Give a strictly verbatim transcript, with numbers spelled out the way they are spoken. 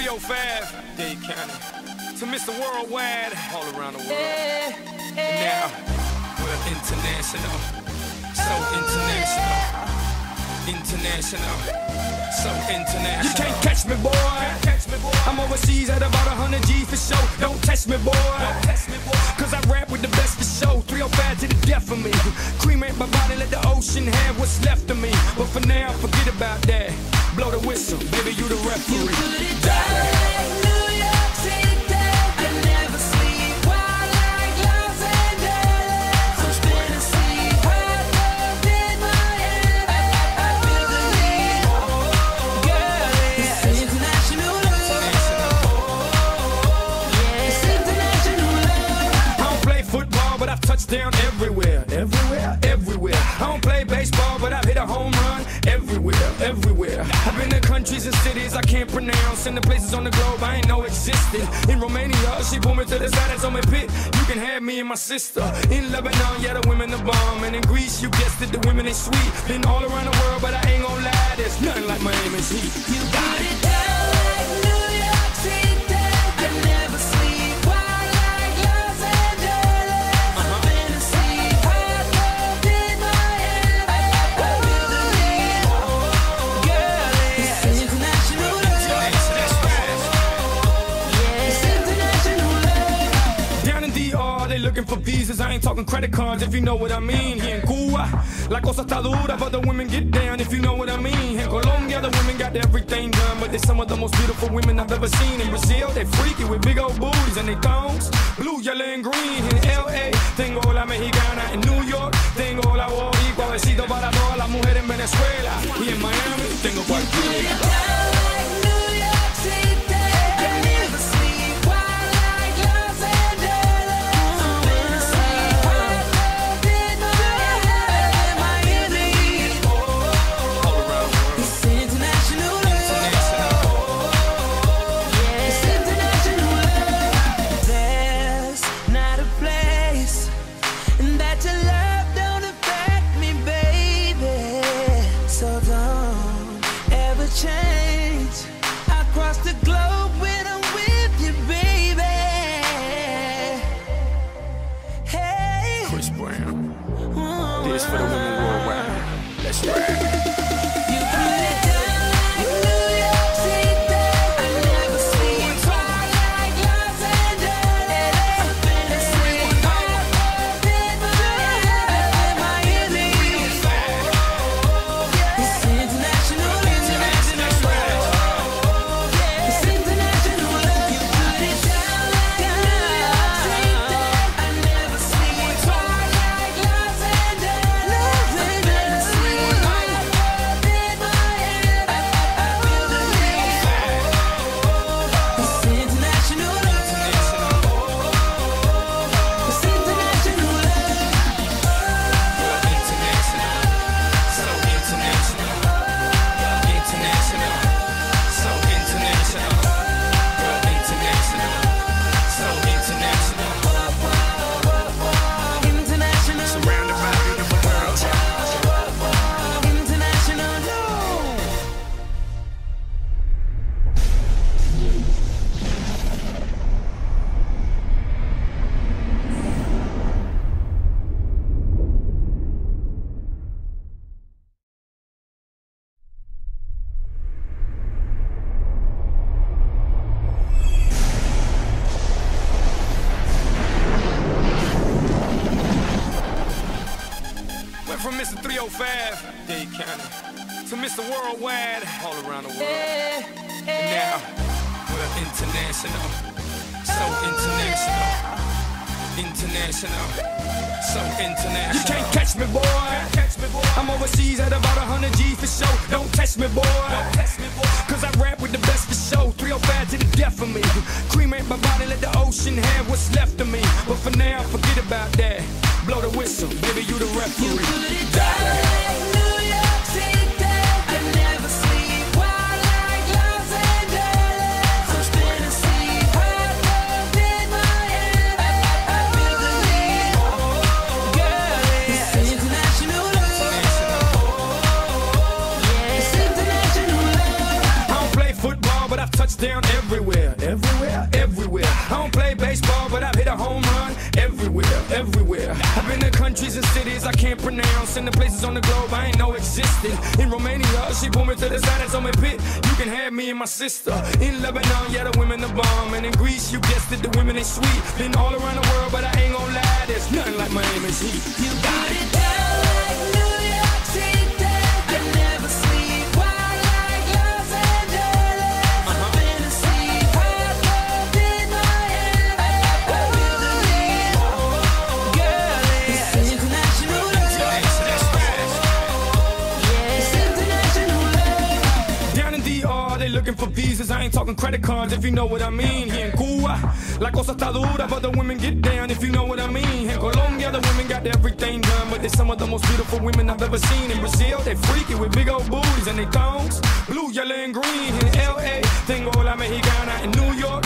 oh five, Dade County. To Mister Worldwide, all around the world. Hey, hey. And now, we're international. So international. International. So international. You can't catch me, boy. Catch me, boy. I'm overseas at about one hundred G for show. Don't test me, boy. Don't test me, boy. Cause I rap with the best for show. three oh five to the death of me. Cremate my body, let the ocean have what's left of me. But for now, forget about that. Blow the whistle, baby, you the referee. You put it down like New York City. I never sleep wild like Los Angeles. I'm spinning sleep hard up in Miami. I feel the heat, girl. It's international love. Yeah, it's international love. I don't play football, but I've touched down everywhere, everywhere, everywhere. I don't play baseball, but I've hit a home run everywhere, everywhere. I've been to countries and cities I can't pronounce, and the places on the globe I ain't know existed. In Romania, she pulled me to the side and told me, Pit, you can have me and my sister. In Lebanon, yeah, the women are bomb. And in Greece, you guessed it, the women ain't sweet. Been all around the world, but I ain't gonna lie, there's nothing like Miami's heat. You put it down like New York City. I never sleep wild like Los Angeles. I'm spinning sleep hard up in Miami. I feel the heat, girl. It's international love. Yeah, it's international love. Down in D R, they looking for visas. I ain't talking credit cards, if you know what I mean. Here in Cuba, la cosa está dura, but the women get down, if you know what I mean. In Colombia, the women got everything done, but they're some of the most beautiful women I've ever seen. In Brazil, they freaky with big old booties and they thongs, blue, yellow, and green. In L A, tengo la mexicana. In New York, tengo la boricua. Besito para todas las mujeres en Venezuela. Y en Miami, tengo cualquiera. Down like New York City. I never sleep wild like Los Angeles. I'm spinning sleep hard up in Miami. All around the world. It's international love. Yeah, it's international love. There's not a place that your love don't affect me, baby. So don't ever change. I cross the globe when I'm with you, baby. Hey. Chris Brown, Oh, this for the women worldwide. Let's ride. you put it down like New York City. I never sleep wild like Los Angeles. I'm spinning sleep hard up in Miami. It's international love. It's international love. It's international love. You put it down like New York City. I never sleep wild like Los Angeles. I'm spinning sleep hard up in Miami. I feel the heat. It's international love. It's international love. International, so international. International, so international. International, so international. International. Surrounded by beautiful girls. International. Went from Mister three oh five, Dade County, to Mister Worldwide, all around the world. Hey, And hey. now, we're international. So international. International. So international. You can't catch me, boy. Catch me, boy. I'm overseas at about one hundred G for show. Don't test me, boy. Don't test me, boy. Cause I rap with the best for show. three oh five to the death of me. Cremate my body, let the ocean have what's left of me. But for now, forget about that. Blow the whistle, baby, you the referee. You put it down like New York City. I never sleep wild like Los Angeles. I'm spinning sleep hard up in Miami. I feel the heat, girl. It's international love. Yeah, it's international love. I don't play football, but I've touched down everywhere. countries and cities I can't pronounce, and the places on the globe I ain't know existed. In Romania, she pulled me to the side and told me, Pit, you can have me and my sister. In Lebanon, yeah, the women are bomb. And in Greece, you guessed it, the women ain't sweet. Been all around the world, but I ain't gon' lie, there's nothing like Miami's heat. You got it down like New York City. I never sleep wild like Los Angeles. Uh-huh. Fantasy, hot love in Miami. I feel the heat, oh, girl, it's international love. It's international love. Down in D R, they looking for visas. I ain't talking credit cards, if you know what I mean. Here in Cuba, la cosa está dura, but the women get down, if you know what I mean. In Colombia, the women got everything done, but they're some of the most beautiful women I've ever seen. In Brazil, they freaky with big old booties and they thongs, blue, yellow, and green. In L A, tengo la mexicana. In New York,